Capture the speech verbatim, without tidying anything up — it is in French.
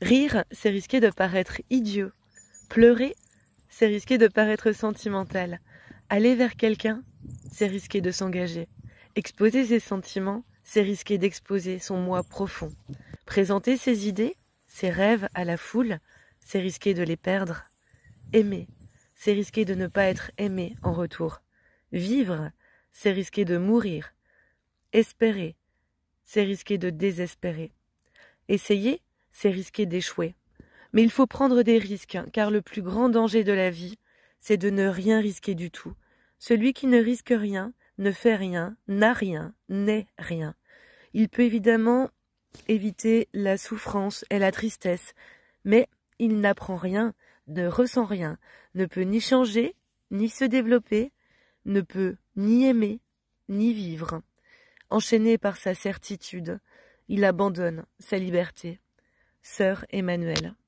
Rire, c'est risquer de paraître idiot. Pleurer, c'est risquer de paraître sentimental. Aller vers quelqu'un, c'est risquer de s'engager. Exposer ses sentiments, c'est risquer d'exposer son moi profond. Présenter ses idées, ses rêves à la foule, c'est risquer de les perdre. Aimer, c'est risquer de ne pas être aimé en retour. Vivre, c'est risquer de mourir. Espérer, c'est risquer de désespérer. Essayer, c'est risquer d'échouer. Mais il faut prendre des risques, car le plus grand danger de la vie, c'est de ne rien risquer du tout. Celui qui ne risque rien, ne fait rien, n'a rien, n'est rien. Il peut évidemment éviter la souffrance et la tristesse, mais il n'apprend rien, ne ressent rien, ne peut ni changer, ni se développer, ne peut ni aimer, ni vivre. Enchaîné par sa certitude, il abandonne sa liberté. Sœur Emmanuelle.